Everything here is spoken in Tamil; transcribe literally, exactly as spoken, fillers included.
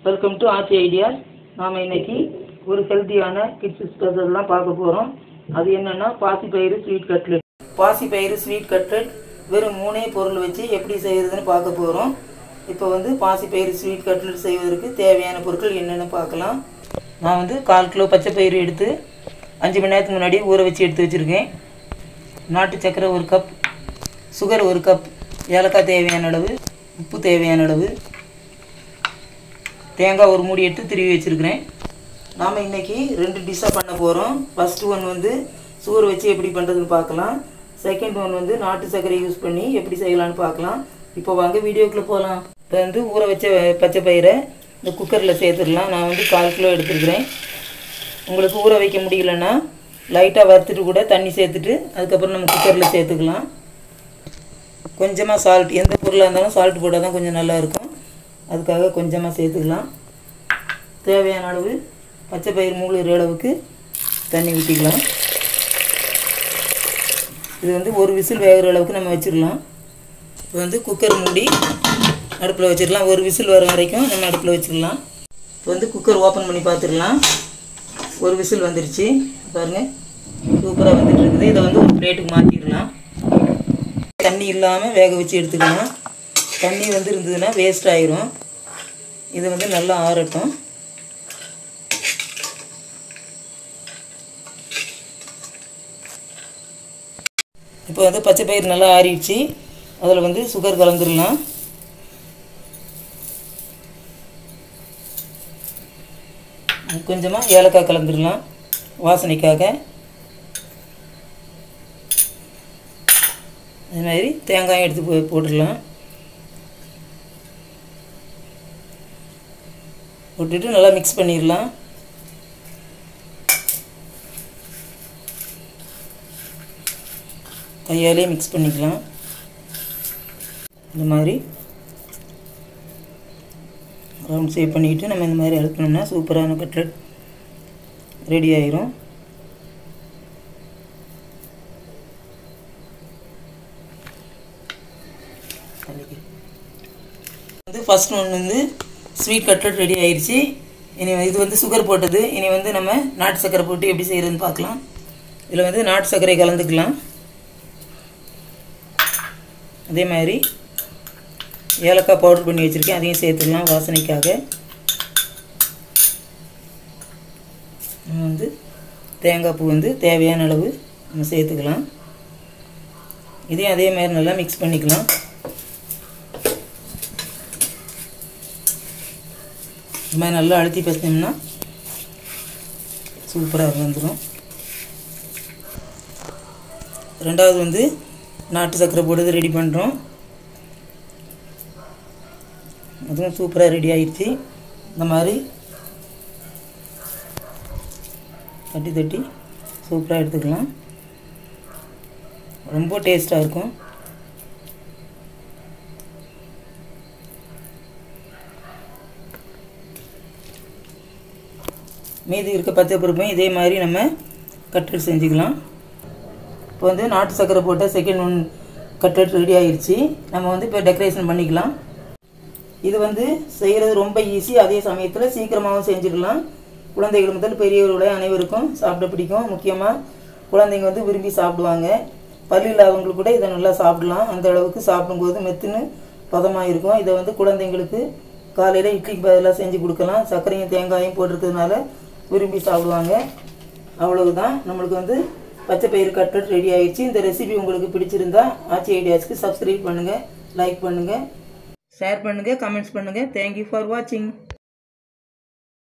Welcome to Aachi ideas. நாம் இன்னைக்கு ஒரு ஹெல்த்தியான கிட்ஸ் ஸ்பெஷல்லாம் பார்க்க போகிறோம். அது என்னென்னா பாசிப்பயிறு ஸ்வீட் கட்லெட். பாசிப்பயிறு ஸ்வீட் கட்லெட் வெறும் மூணே பொருள் வச்சு எப்படி செய்கிறதுன்னு பார்க்க போகிறோம். இப்போ வந்து பாசிப்பயிறு ஸ்வீட் கட்லெட் செய்வதற்கு தேவையான பொருட்கள் என்னென்னு பார்க்கலாம். நான் வந்து கால் கிலோ பச்சை பயிறு எடுத்து அஞ்சு மணி நேரத்துக்கு முன்னாடி ஊற வச்சு எடுத்து வச்சுருக்கேன். நாட்டு சர்க்கரை ஒரு கப், சுகர் ஒரு கப், ஏலக்காய் தேவையான அளவு, உப்பு தேவையான அளவு, தேங்காய் ஒரு மூடி எடுத்து திருவி வச்சுருக்கிறேன். நாம் இன்றைக்கி ரெண்டு டிஷ்ஷாக பண்ண போகிறோம். ஃபஸ்ட்டு ஒன் வந்து சுகர் வச்சு எப்படி பண்ணுறதுன்னு பார்க்கலாம். செகண்ட் ஒன் வந்து நாட்டு சர்க்கரை யூஸ் பண்ணி எப்படி செய்யலான்னு பார்க்கலாம். இப்போ வாங்க வீடியோக்குள்ளே போகலாம். இப்போ வந்து ஊற வச்ச பச்சை பயிரை இந்த குக்கரில் சேர்த்துடலாம். நான் வந்து கால் கிலோ எடுத்துருக்கிறேன். உங்களுக்கு ஊற வைக்க முடியலன்னா லைட்டாக வறுத்துட்டு கூட தண்ணி சேர்த்துட்டு அதுக்கப்புறம் நம்ம குக்கரில் சேர்த்துக்கலாம். கொஞ்சமாக சால்ட், எந்த பொருளாக இருந்தாலும் சால்ட் போட்டால் தான் கொஞ்சம் நல்லாயிருக்கும். அதுக்காக கொஞ்சமாக சேர்த்துக்கலாம். தேவையான அளவு பச்சை பயிர் மூழ்கிற அளவுக்கு தண்ணி ஊற்றிக்கலாம். இது வந்து ஒரு விசில் வேகிற அளவுக்கு நம்ம வச்சிடலாம். இப்போ வந்து குக்கர் மூடி அடுப்பில் வச்சிடலாம். ஒரு விசில் வர வரைக்கும் நம்ம அடுப்பில் வச்சிடலாம். இப்போ வந்து குக்கர் ஓப்பன் பண்ணி பார்த்துடலாம். ஒரு விசில் வந்துருச்சு பாருங்கள், சூப்பராக வந்துட்டு இருக்குது. இதை வந்து ஒரு பிளேட்டுக்கு மாற்றிடலாம். தண்ணி இல்லாமல் வேக வச்சு எடுத்துக்கலாம். தண்ணி வந்து இருந்ததுன்னா வேஸ்ட் ஆயிரும். இது வந்து நல்லா ஆறட்டும். இப்போ வந்து பச்சை பயிர் நல்லா ஆறிடுச்சு. அதில் வந்து சுகர் கலந்துடலாம். கொஞ்சமாக ஏலக்காய் கலந்துடலாம் வாசனைக்காக. அது மாதிரி தேங்காயும் எடுத்து போ போட்டுடலாம். போட்டுட்டு நல்லா மிக்ஸ் பண்ணிடலாம். கையாலே மிக்ஸ் பண்ணிக்கலாம். இந்த மாதிரி ரவுண்ட் ஷேப் பண்ணிக்கிட்டு நம்ம இந்த மாதிரி அழுத்தினோம்னா சூப்பரான கட்லெட் ரெடி ஆயிரும். வந்து ஃபஸ்ட் ஒன்று வந்து ஸ்வீட் கட்லெட் ரெடி ஆயிடுச்சு. இனி இது வந்து சுகர் போட்டது. இனி வந்து நம்ம நாட்டு சர்க்கரை போட்டு எப்படி செய்கிறதுன்னு பார்க்கலாம். இதில் வந்து நாட்டு சர்க்கரை கலந்துக்கலாம். அதே மாதிரி ஏலக்காய் பவுடர் பண்ணி வச்சுருக்கேன், அதையும் சேர்த்துக்கலாம் வாசனைக்காக. நம்ம வந்து தேங்காய் பூ வந்து தேவையான அளவு நம்ம சேர்த்துக்கலாம். இதையும் அதே மாதிரி நல்லா மிக்ஸ் பண்ணிக்கலாம். இந்த மாதிரி நல்லா அழுத்தி பசினோம்னா சூப்பராக வந்துடும். ரெண்டாவது வந்து நாட்டு சர்க்கரை போட்டு ரெடி பண்ணுறோம். அதுவும் சூப்பராக ரெடி ஆகிடுச்சு. இந்த மாதிரி தட்டி தட்டி சூப்பராக எடுத்துக்கலாம். ரொம்ப டேஸ்ட்டாக இருக்கும். மீதி இருக்க பச்சை பருப்பையும் இதே மாதிரி நம்ம கட்லெட் செஞ்சுக்கலாம். இப்போ வந்து நாட்டு சர்க்கரை போட்ட செகண்ட் ஒன் கட்லெட் ரெடி ஆகிடுச்சு. நம்ம வந்து இப்போ டெக்கரேஷன் பண்ணிக்கலாம். இது வந்து செய்கிறது ரொம்ப ஈஸி, அதே சமயத்தில் சீக்கிரமாகவும் செஞ்சுக்கலாம். குழந்தைகள் முதல் பெரியவர்களுடைய அனைவருக்கும் சாப்பிட பிடிக்கும். முக்கியமாக குழந்தைங்க வந்து விரும்பி சாப்பிடுவாங்க. பல்லு இல்லாதவங்களுக்கு கூட இதை நல்லா சாப்பிடலாம். அந்த அளவுக்கு சாப்பிடும்போது மெத்துன்னு பதமாக இருக்கும். இதை வந்து குழந்தைங்களுக்கு காலையில் இட்லிக்கு பதிலாக செஞ்சு கொடுக்கலாம். சர்க்கரையும் தேங்காயும் போட்டிருக்கிறதுனால விரும்பி சாப்பிடுவாங்க. அவ்வளவுதான், நம்மளுக்கு வந்து பச்சை பயிறு கட்லெட் ரெடி ஆகிடுச்சு. இந்த ரெசிபி உங்களுக்கு பிடிச்சிருந்தா ஆச்சி ஐடியாஸ்க்கு சப்ஸ்கிரைப் பண்ணுங்கள், லைக் பண்ணுங்கள், ஷேர் பண்ணுங்கள், கமெண்ட்ஸ் பண்ணுங்கள். தேங்க்யூ ஃபார் வாட்சிங்.